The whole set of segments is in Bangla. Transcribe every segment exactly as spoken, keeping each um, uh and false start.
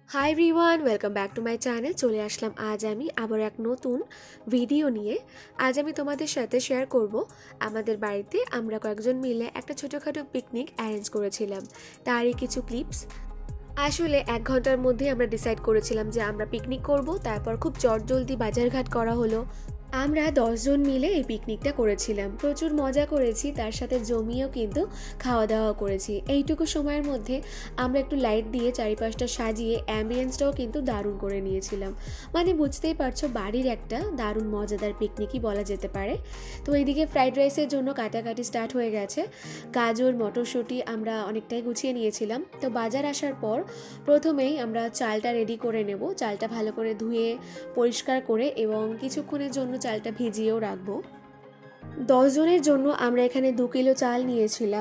High everyone, welcome back to my channel. চলে আসলাম আজ আমি আবার এক নতুন ভিডিও নিয়ে। আজ আমি তোমাদের সাথে শেয়ার করব আমাদের বাড়িতে আমরা কয়েকজন মিলে একটা ছোটোখাটো পিকনিক অ্যারেঞ্জ করেছিলাম, তারই কিছু ক্লিপস। আসলে এক ঘন্টার মধ্যে আমরা ডিসাইড করেছিলাম যে আমরা পিকনিক করব। তারপর খুব চটজলদি বাজারঘাট করা হলো। আমরা দশজন মিলে এই পিকনিকটা করেছিলাম, প্রচুর মজা করেছি, তার সাথে জমিয়েও কিন্তু খাওয়া দাওয়া করেছি। এইটুকু সময়ের মধ্যে আমরা একটু লাইট দিয়ে চারিপাশটা সাজিয়ে অ্যাম্বিয়েন্সটাও কিন্তু দারুণ করে নিয়েছিলাম। মানে বুঝতেই পারছো, বাড়ির একটা দারুণ মজাদার পিকনিকই বলা যেতে পারে। তো এইদিকে ফ্রাইড রাইসের জন্য কাটাকাটি স্টার্ট হয়ে গেছে। গাজর মটরশুঁটি আমরা অনেকটাই গুছিয়ে নিয়েছিলাম। তো বাজার আসার পর প্রথমেই আমরা চালটা রেডি করে নেব। চালটা ভালো করে ধুয়ে পরিষ্কার করে এবং কিছুক্ষণের জন্য চালটা ভিজিয়েও রাখবো। দশ জনের জন্য আমরা এখানে দু কিলো চাল নিয়েছিলাম।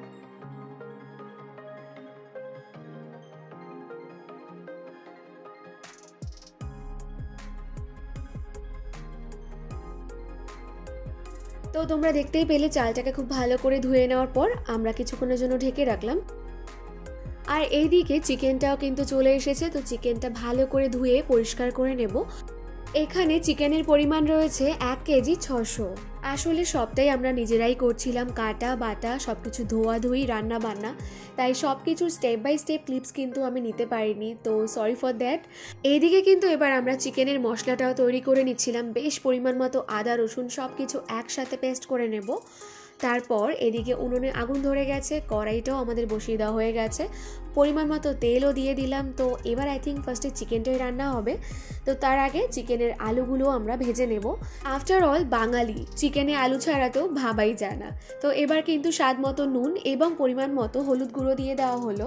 তো তোমরা দেখতেই পেলে চালটাকে খুব ভালো করে ধুয়ে নেওয়ার পর আমরা কিছুক্ষণের জন্য ঢেকে রাখলাম। আর এইদিকে চিকেনটাও কিন্তু চলে এসেছে। তো চিকেনটা ভালো করে ধুয়ে পরিষ্কার করে নেব। এখানে চিকেনের পরিমাণ রয়েছে এক কেজি ছশো। আসলে সবটাই আমরা নিজেরাই করছিলাম, কাটা বাটা সব কিছু, ধোয়াধুয়ি, রান্না বান্না, তাই সব কিছুর স্টেপ বাই স্টেপ ক্লিপস কিন্তু আমি নিতে পারিনি, তো সরি ফর দ্যাট। এইদিকে কিন্তু এবার আমরা চিকেনের মশলাটাও তৈরি করে নিচ্ছিলাম। বেশ পরিমাণ মতো আদা রসুন সব কিছু একসাথে পেস্ট করে নেব। তারপর এদিকে উনুনে আগুন ধরে গেছে, কড়াইটাও আমাদের বসিয়ে দেওয়া হয়ে গেছে, পরিমাণ মতো তেলও দিয়ে দিলাম। তো এবার আই থিঙ্ক ফার্স্টে চিকেনটাই রান্না হবে। তো তার আগে চিকেনের আলুগুলো আমরা ভেজে নেব। আফটার অল বাঙালি, চিকেনে আলু ছাড়া তো ভাবাই যায় না। তো এবার কিন্তু স্বাদ মতো নুন এবং পরিমাণ মতো হলুদ গুঁড়ো দিয়ে দেওয়া হলো।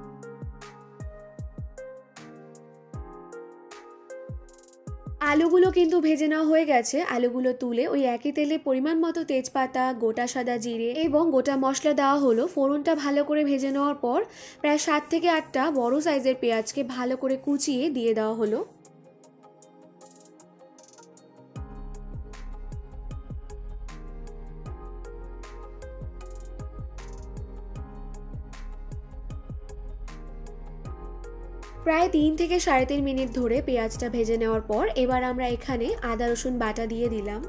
আলুগুলো কিন্তু ভেজে নেওয়া হয়ে গেছে। আলুগুলো তুলে ওই একই তেলে পরিমাণ মতো তেজপাতা, গোটা সাদা জিরে এবং গোটা মশলা দেওয়া হলো। ফোড়নটা ভালো করে ভেজে নেওয়ার পর প্রায় সাত থেকে আটটা বড় সাইজের পেঁয়াজকে ভালো করে কুচিয়ে দিয়ে দেওয়া হলো। প্রায় তিন থেকে সাড়ে তিন মিনিট ধরে পেঁয়াজটা ভেজে নেওয়ার পর এবার আমরা এখানে আদা রসুন বাটা দিয়ে দিলাম।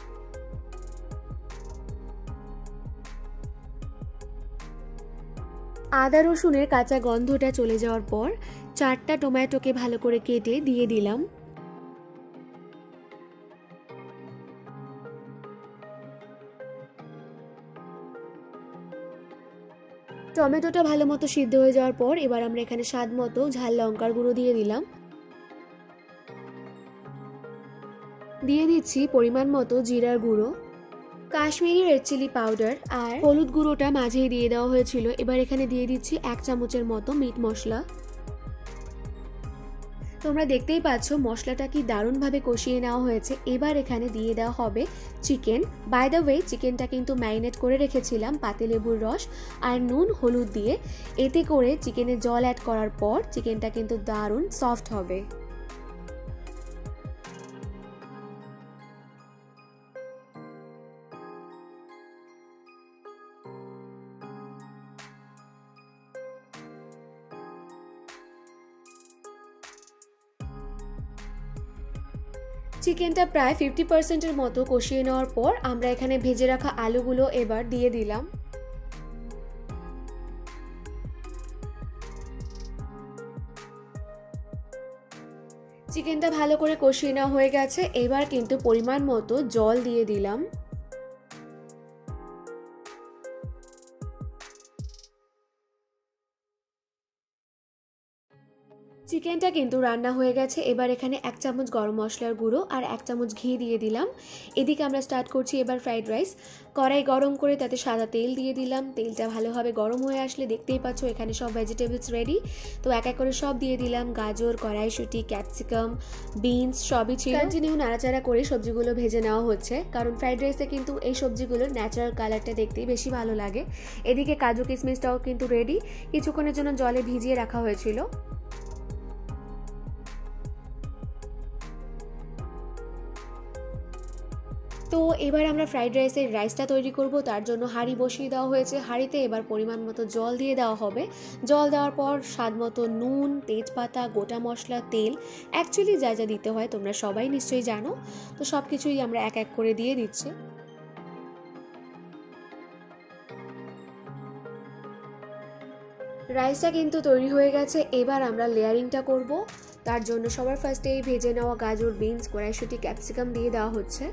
আদা রসুনের কাঁচা গন্ধটা চলে যাওয়ার পর চারটা টমেটোকে ভালো করে কেটে দিয়ে দিলাম। টমেটোটা ভালো মতো সিদ্ধ হয়ে যাওয়ার পর এবার আমরা এখানে স্বাদ মতো ঝাল লঙ্কার গুঁড়ো দিয়ে দিলাম। দিয়ে দিচ্ছি পরিমাণ মতো জিরার গুঁড়ো, কাশ্মীরি রেড চিলি পাউডার আর হলুদ গুঁড়োটা মাঝেই দিয়ে দেওয়া হয়েছিল। এবার এখানে দিয়ে দিচ্ছি এক চামচের মতো মিট মশলা। তোমরা দেখতেই পাচ্ছ মশলাটা কি দারুণভাবে কষিয়ে নেওয়া হয়েছে। এবার এখানে দিয়ে দেওয়া হবে চিকেন। বাই দ্য ওয়ে, চিকেনটা কিন্তু ম্যারিনেট করে রেখেছিলাম পাতিলেবুর রস আর নুন হলুদ দিয়ে। এতে করে চিকেনে জল অ্যাড করার পর চিকেনটা কিন্তু দারুণ সফট হবে। চিকেনটা প্রায় ফিফটি পার্সেন্টের মতো কষিয়ে নেওয়ার পর আমরা এখানে ভেজে রাখা আলুগুলো এবার দিয়ে দিলাম। চিকেনটা ভালো করে কষিয়ে নেওয়া হয়ে গেছে। এবার কিন্তু পরিমাণ মতো জল দিয়ে দিলাম। চিকেনটা কিন্তু রান্না হয়ে গেছে। এবার এখানে এক চামচ গরম মশলার গুঁড়ো আর এক চামচ ঘি দিয়ে দিলাম। এদিকে আমরা স্টার্ট করছি এবার ফ্রাইড রাইস। কড়াই গরম করে তাতে সাদা তেল দিয়ে দিলাম। তেলটা ভালোভাবে গরম হয়ে আসলে দেখতেই পাচ্ছ এখানে সব ভেজিটেবলস রেডি। তো এক এক করে সব দিয়ে দিলাম। গাজর, কড়াইশুঁটি, ক্যাপসিকাম, বিনস সবই ছিল। কন্টিনিউ নাড়াচাড়া করে সবজিগুলো ভেজে নেওয়া হচ্ছে, কারণ ফ্রাইড রাইসে কিন্তু এই সবজিগুলোর ন্যাচারাল কালারটা দেখতেই বেশি ভালো লাগে। এদিকে কাজু কিশমিশটাও কিন্তু রেডি, কিছুক্ষণের জন্য জলে ভিজিয়ে রাখা হয়েছিল। তো এবার আমরা ফ্রাইড রাইসের রাইসটা তৈরি করব। তার জন্য হাঁড়ি বসিয়ে দেওয়া হয়েছে। হাঁড়িতে এবার পরিমাণ মতো জল দিয়ে দেওয়া হবে। জল দেওয়ার পর স্বাদ মতো নুন, তেজপাতা, গোটা মশলা, তেল, অ্যাকচুয়ালি যা যা দিতে হয় তোমরা সবাই নিশ্চয়ই জানো। তো সব কিছুই আমরা এক এক করে দিয়ে দিচ্ছি। রাইসটা কিন্তু তৈরি হয়ে গেছে। এবার আমরা লেয়ারিংটা করব। তার জন্য সবার ফার্স্টেই ভেজে নেওয়া গাজর, বিনস, কড়াইশুঁটি, ক্যাপসিকাম দিয়ে দেওয়া হচ্ছে।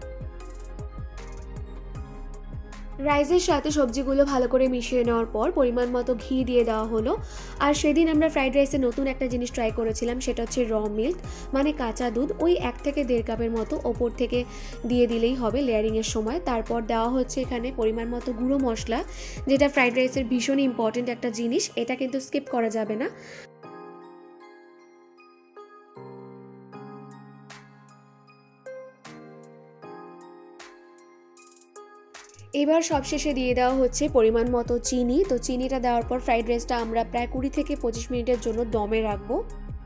রাইসের সাথে সবজিগুলো ভালো করে মিশিয়ে নেওয়ার পর পরিমাণ মতো ঘি দিয়ে দেওয়া হলো। আর সেদিন আমরা ফ্রাইড রাইসে নতুন একটা জিনিস ট্রাই করেছিলাম, সেটা হচ্ছে র মিল্ক, মানে কাঁচা দুধ। ওই এক থেকে দেড় কাপের মতো ওপর থেকে দিয়ে দিলেই হবে লেয়ারিংয়ের সময়। তারপর দেওয়া হচ্ছে এখানে পরিমাণ মতো গুঁড়ো মশলা, যেটা ফ্রাইড রাইসের ভীষণ ইম্পর্টেন্ট একটা জিনিস, এটা কিন্তু স্কিপ করা যাবে না। এবার সবশেষে দিয়ে দেওয়া হচ্ছে পরিমাণ মতো চিনি। তো চিনিটা দেওয়ার পর ফ্রাইড রাইসটা আমরা প্রায় কুড়ি থেকে পঁচিশ মিনিটের জন্য দমে রাখবো।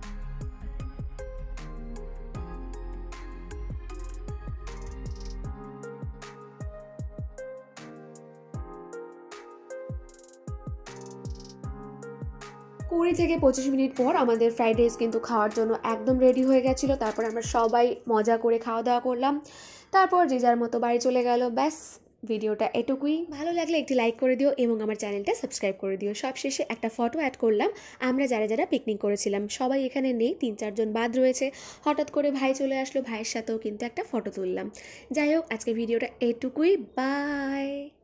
কুড়ি থেকে পঁচিশ মিনিট পর আমাদের ফ্রাইড রাইস কিন্তু খাওয়ার জন্য একদম রেডি হয়ে গেছিলো। তারপর আমরা সবাই মজা করে খাওয়া দাওয়া করলাম। তারপর যে যার মতো বাড়ি চলে গেল। ব্যাস, ভিডিওটা এটুকুই। ভালো লাগলে একটি লাইক করে দিও এবং আমার চ্যানেলটা সাবস্ক্রাইব করে দিও। সবশেষে একটা ফটো অ্যাড করলাম। আমরা যারা যারা পিকনিক করেছিলাম সবাই এখানে নেই, তিন চারজন বাদ রয়েছে। হঠাৎ করে ভাই চলে আসলো, ভাইয়ের সাথেও কিন্তু একটা ফটো তুললাম। যাই হোক, আজকে ভিডিওটা এটুকুই। বাই।